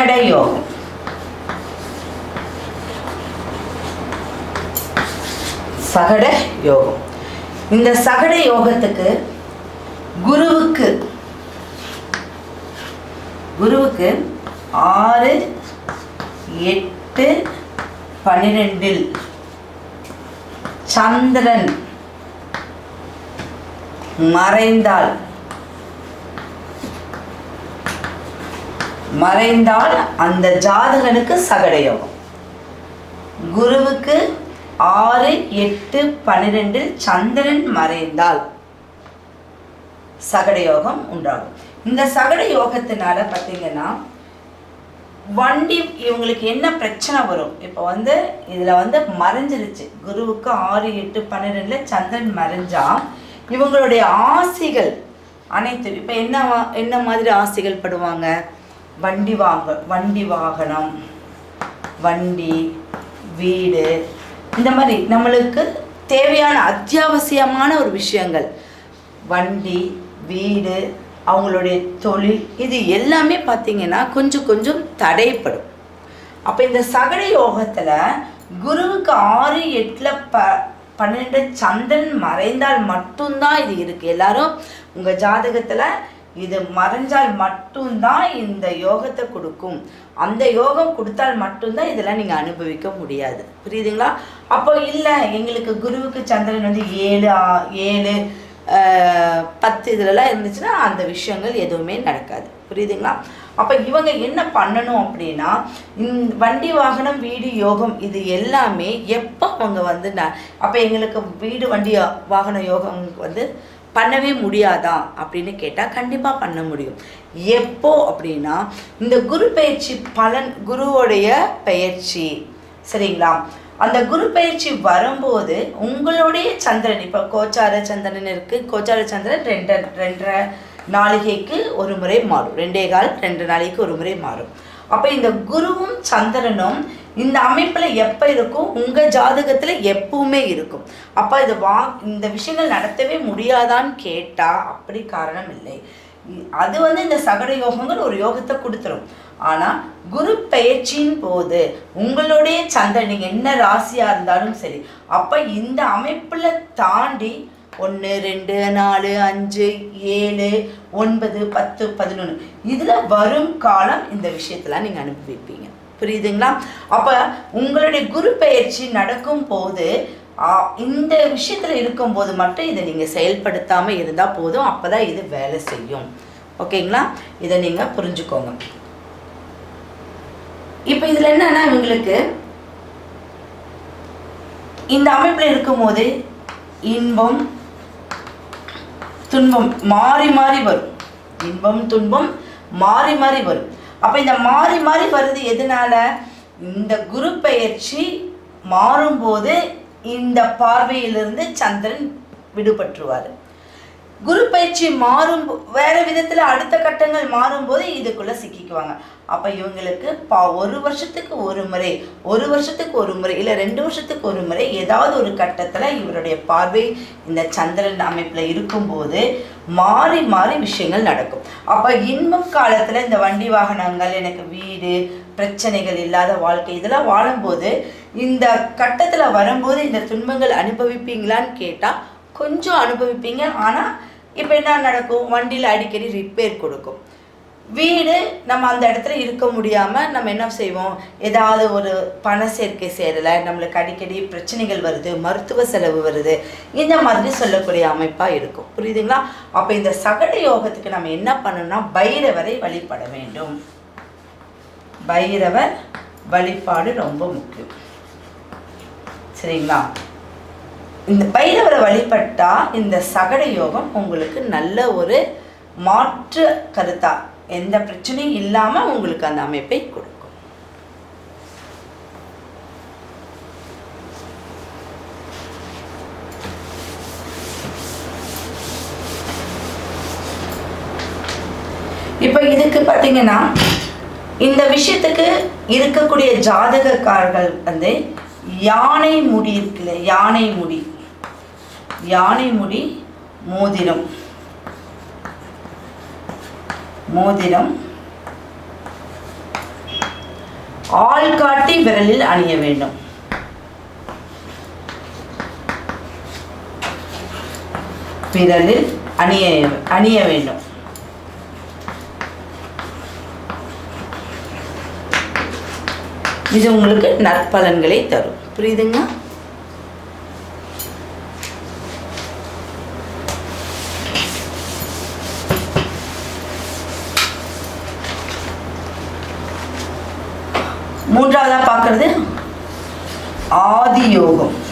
சகட யோகம். சகட யோகம். இந்த சகட யோகத்துக்கு குருவுக்கு 6, 8, 12 சந்திரன் மறைந்தால் அந்த ஜாதகனுக்கு சகட யோகம். குருவுக்கு 6, 8, 12 சந்திரன் மறைந்தால் சகட யோகம் உண்டாகும். இந்த சகட யோகத்தினால பார்த்தீங்கன்னா வண்டி இவங்களுக்கு என்ன பிரச்சனை வரும்? இப்போ இதில் மறைஞ்சிருச்சு. குருவுக்கு 6, 8, 12 சந்திரன் மறைஞ்சா இவங்களுடைய ஆசைகள் அனைத்து இப்போ என்ன மாதிரி ஆசைகள் படுவாங்க? வண்டி வாகனம், வண்டி, வீடு, இந்த மாதிரி நம்மளுக்கு தேவையான அத்தியாவசியமான ஒரு விஷயங்கள், வண்டி, வீடு, அவங்களுடைய தொழில், இது எல்லாமே பார்த்தீங்கன்னா கொஞ்சம் கொஞ்சம் தடைப்படும். அப்போ இந்த சகட யோகத்தில் குருவுக்கு 6, 8, 12 சந்திரன் மறைந்தால் மட்டும்தான் இது இருக்குது. எல்லாரும் உங்கள் ஜாதகத்தில் இது மறைஞ்சால் மட்டும்தான் இந்த யோகத்தை கொடுக்கும். அந்த யோகம் கொடுத்தால் மட்டும்தான் இதெல்லாம் நீங்கள் அனுபவிக்க முடியாது. புரியுதுங்களா? அப்போ இல்லை, எங்களுக்கு குருவுக்கு சந்திரன் 7, 10 இதிலலாம் இருந்துச்சுன்னா அந்த விஷயங்கள் எதுவுமே நடக்காது. புரியுதுங்களா? அப்போ இவங்க என்ன பண்ணணும் அப்படின்னா, வண்டி வாகனம் வீடு யோகம் இது எல்லாமே எப்போ அவங்க அப்போ எங்களுக்கு வீடு வண்டி வாகன யோகம் பண்ணவே முடியாதா அப்படின்னு கேட்டால் கண்டிப்பாக பண்ண முடியும். எப்போ அப்படின்னா இந்த குரு பயிற்சி பலன், குருவோடைய பயிற்சி, சரிங்களா? அந்த குரு பயிற்சி வரும்போது உங்களுடைய சந்திரன், இப்போ கோச்சார சந்திரன் இருக்குது. கோச்சார சந்திரன் 2.5 நாளிகைக்கு ஒரு முறை மாறும். 2.25 நாளைக்கு ஒரு முறை மாறும். அப்போ இந்த குருவும் சந்திரனும் இந்த அமைப்பில் எப்போ இருக்கும்? உங்கள் ஜாதகத்தில் எப்பவுமே இருக்கும். அப்போ இந்த விஷயங்கள் நடத்தவே முடியாதான்னு கேட்டால் அப்படி காரணம் இல்லை. அது இந்த சகட யோகங்கள் ஒரு யோகத்தை கொடுத்துரும். ஆனால் குரு பயிற்சியின் போது உங்களுடைய சந்திரன், நீங்கள் என்ன ராசியாக இருந்தாலும் சரி, அப்போ இந்த அமைப்பில் தாண்டி 1, 2, 4, 5, 7, 9, 10, 11 இதில் வரும் காலம் இந்த விஷயத்தெல்லாம் நீங்கள் அனுபவிப்பீங்க. புரியுதுங்களா? அப்போ உங்களுடைய குரு பயிற்சி நடக்கும் போது இந்த விஷயத்தில் இருக்கும்போது மட்டும் இதை நீங்கள் செயல்படுத்தாமல் இருந்தால் போதும். அப்போ தான் இது வேலை செய்யும். ஓகேங்களா? இதை நீங்கள் புரிஞ்சுக்கோங்க. இப்போ இதில் என்னன்னா, இவங்களுக்கு இந்த அமைப்பில் இருக்கும்போது இன்பம் துன்பம் மாறி மாறி வரும். இன்பம் துன்பம் மாறி மாறி வரும். அப்போ இந்த மாறி மாறி வருது எதனால? இந்த குரு பயிற்சி மாறும்போது இந்த பார்வையிலிருந்து சந்திரன் விடுபட்டுருவார். குரு பயிற்சி மாறும் வேறு விதத்தில் அடுத்த கட்டங்கள் மாறும்போது இதுக்குள்ளே சிக்கிக்குவாங்க. அப்போ இவங்களுக்கு 1 வருஷத்துக்கு ஒரு முறை, 1 வருஷத்துக்கு ஒரு முறை, இல்லை 2 வருஷத்துக்கு ஒரு முறை ஏதாவது ஒரு கட்டத்தில் இவருடைய பார்வை இந்த சந்திரன் அமைப்பில் இருக்கும்போது மாறி மாறி விஷயங்கள் நடக்கும். அப்போ இன்பம் காலத்தில் இந்த வண்டி வாகனங்கள், எனக்கு வீடு, பிரச்சனைகள் இல்லாத வாழ்க்கை, இதெல்லாம் வாழும்போது இந்த கட்டத்தில் வரும்போது இந்த துன்பங்கள் அனுபவிப்பீங்களான்னு கேட்டால் கொஞ்சம் அனுபவிப்பீங்க. ஆனால் இப்போ என்ன நடக்கும்? வண்டியில் அடிக்கடி ரிப்பேர் கொடுக்கும். வீடு நம்ம அந்த இடத்துல இருக்க முடியாமல் நம்ம என்ன செய்வோம்? ஏதாவது ஒரு பண சேர்க்கை சேரலை, நம்மளுக்கு அடிக்கடி பிரச்சனைகள் வருது, மருத்துவ செலவு வருது, இந்த மாதிரி சொல்லக்கூடிய அமைப்பாக இருக்கும். புரியுதுங்களா? அப்போ இந்த சகட யோகத்துக்கு நம்ம என்ன பண்ணணும்னா பைரவரை வழிபட வேண்டும். பைரவர் வழிபாடு ரொம்ப முக்கியம். சரிங்களா? இந்த பைரவரை வழிபட்டா இந்த சகட யோகம் உங்களுக்கு நல்ல ஒரு மாற்று கருத்தா, எந்த பிரச்சனையும் இல்லாமல் உங்களுக்கு அந்த அமைப்பை கொடுக்கும். இப்போ இதுக்கு பார்த்தீங்கன்னா இந்த விஷயத்துக்கு இருக்கக்கூடிய ஜாதகக்காரர்கள் யானை முடி இருக்குல்ல, யானை முடி மோதிரம் ஆள்காட்டி விரலில் அணிய வேண்டும். விரலில் அணிய வேண்டும். இது உங்களுக்கு நற்பலன்களை தரும். புரியுதுங்க? மூன்றாவதா பார்க்கறது ஆதி யோகம்.